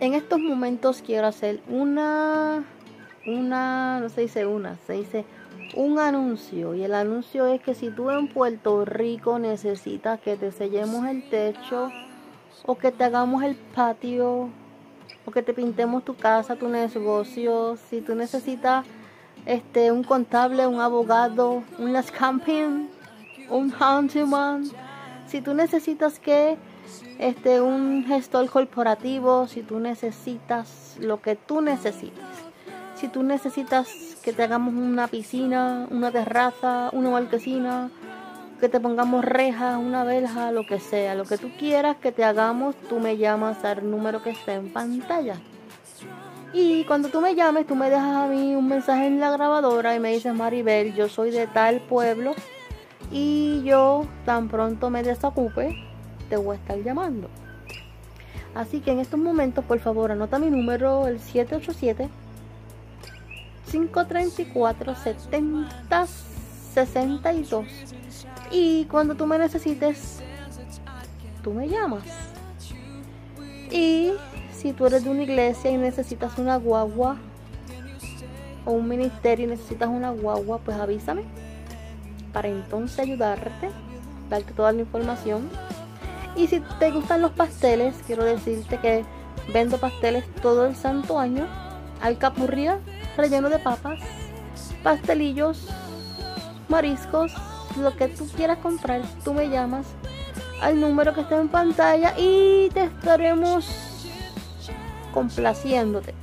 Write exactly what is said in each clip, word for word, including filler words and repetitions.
En estos momentos quiero hacer una, una, no se dice una, se dice un anuncio. Y el anuncio es que si tú en Puerto Rico necesitas que te sellemos el techo, o que te hagamos el patio, o que te pintemos tu casa, tu negocio, si tú necesitas este un contable, un abogado, un landscaping, un handyman, si tú necesitas que este un gestor corporativo, si tú necesitas lo que tú necesites, si tú necesitas que te hagamos una piscina, una terraza, una marquesina, que te pongamos reja, una verja, lo que sea, lo que tú quieras que te hagamos, tú me llamas al número que está en pantalla. Y cuando tú me llames, tú me dejas a mí un mensaje en la grabadora y me dices: Maribel, yo soy de tal pueblo y yo tan pronto me desocupe, te voy a estar llamando. Así que en estos momentos, por favor, anota mi número, el siete ocho siete, cinco tres cuatro, siete cero seis dos. Y cuando tú me necesites, tú me llamas. Y si tú eres de una iglesia y necesitas una guagua, o un ministerio y necesitas una guagua, pues avísame para entonces ayudarte, darte toda la información. Y si te gustan los pasteles, quiero decirte que vendo pasteles todo el santo año, alcapurria, relleno de papas, pastelillos, mariscos, lo que tú quieras comprar, tú me llamas al número que está en pantalla y te estaremos complaciéndote.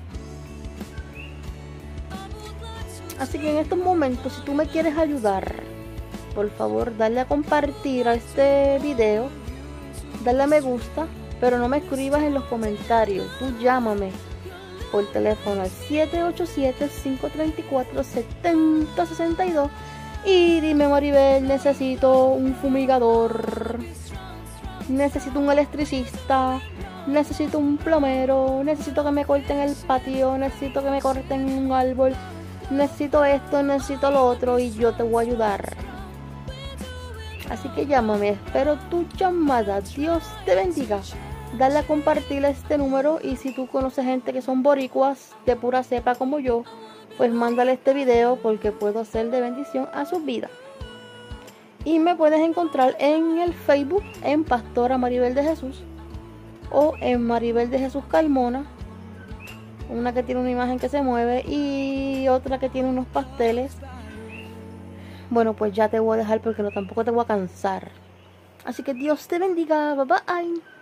Así que en estos momentos, si tú me quieres ayudar, por favor dale a compartir a este video, dale a me gusta, pero no me escribas en los comentarios, tú llámame por teléfono al siete ocho siete, cinco tres cuatro, siete cero seis dos y dime: Maribel, necesito un fumigador, necesito un electricista, necesito un plomero, necesito que me corten el patio, necesito que me corten un árbol, necesito esto, necesito lo otro, y yo te voy a ayudar. Así que llámame, espero tu llamada. Dios te bendiga. Dale a compartir este número, y si tú conoces gente que son boricuas de pura cepa como yo, pues mándale este video porque puedo ser de bendición a sus vidas. Y me puedes encontrar en el Facebook en Pastora Maribel de Jesús, o en Maribel de Jesús Carmona, una que tiene una imagen que se mueve y otra que tiene unos pasteles. Bueno, pues ya te voy a dejar porque no tampoco te voy a cansar. Así que Dios te bendiga. Bye bye.